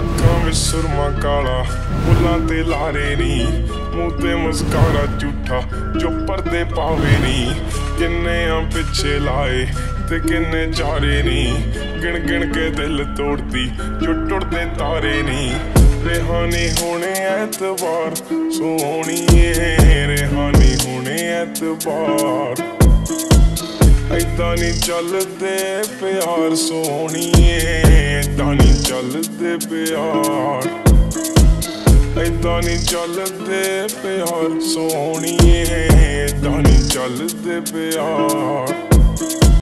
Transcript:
ਅੱਖਾਂ ਵਿੱਚ ਸੁਰਮਾ ਕਾਲਾ, ਬੁੱਲਾਂ ਤੇ ਲਾਰੇ ਨੀ, ਮੂੰਹ ਤੇ ਮੁਸਕਾਰਾ ਝੂਠਾ ਜੋ ਪਰਦੇ ਪਾਵੇ ਨੀ। ਕਿੰਨੇ ਆ ਪਿੱਛੇ ਲਾਏ ਤੇ ਕਿੰਨੇ ਚਾਰੇ ਨੀ, ਗਿਣ ਗਿਣ ਕੇ ਦਿਲ ਤੋੜਦੀ ਜੋ ਟੁੱਟਦੇ ਤਾਰੇ ਨੀ। ਰਿਹਾਨੀ ਹੋਣੇ ਐਤਵਾਰ ਸੋਹਣੀਏ, ਰਿਹਾਨੀ ਹੋਣੇ ਐਤਵਾਰ। ਏਦਾਂ ਨੀ ਚੱਲਦੇ ਪਿਆਰ ਸੋਹਣੀਏ, ਏਦਾਂ ਨੀ ਚੱਲਦੇ ਪਿਆਰ। ਏਦਾਂ ਨੀ ਚੱਲਦੇ ਪਿਆਰ ਸੋਹਣੀਏ, ਏਦਾਂ ਨੀ ਚੱਲਦੇ ਪਿਆਰ।